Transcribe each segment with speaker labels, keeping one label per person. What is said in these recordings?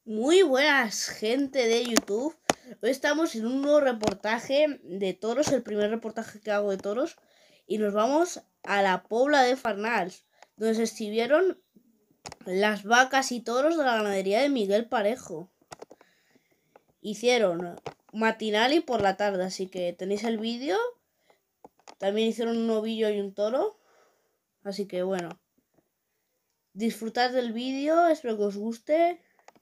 Speaker 1: Muy buenas, gente de YouTube. Hoy estamos en un nuevo reportaje de toros, el primer reportaje que hago de toros, y nos vamos a la Pobla de Farnals, donde se exhibieron las vacas y toros de la ganadería de Miguel Parejo. Hicieron matinal y por la tarde, así que tenéis el vídeo. También hicieron un novillo y un toro, así que bueno, disfrutad del vídeo, espero que os guste.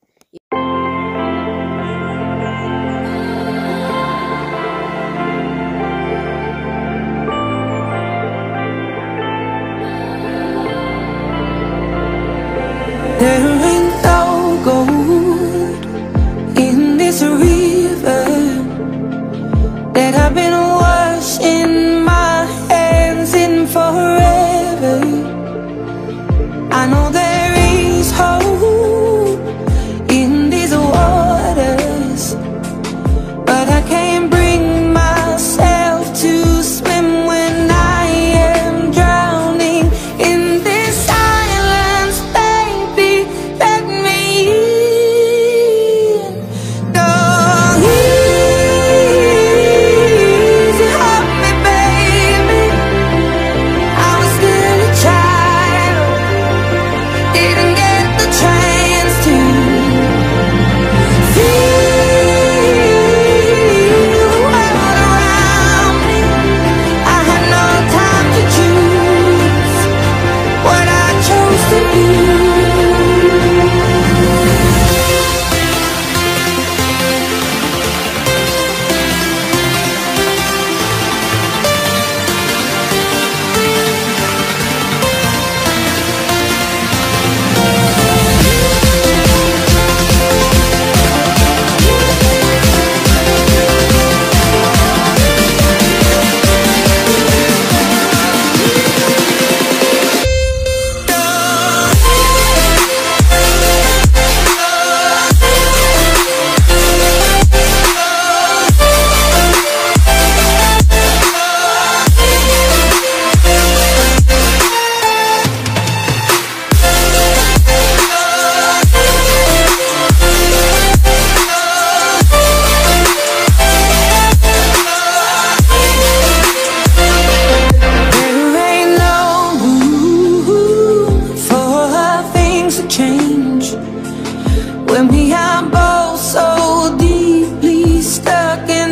Speaker 2: There ain't no gold in this river that I've been washing my hands in forever. I know there is hope in these waters, but I can't bring myself to swim when I am drowning in this silence. Baby, let me in. Go easy on me, baby. I was still a child, didn't get the chance to feel the world around me. I had no time to choose what I chose to do. There ain't no room for things to change when we are both so deeply stuck in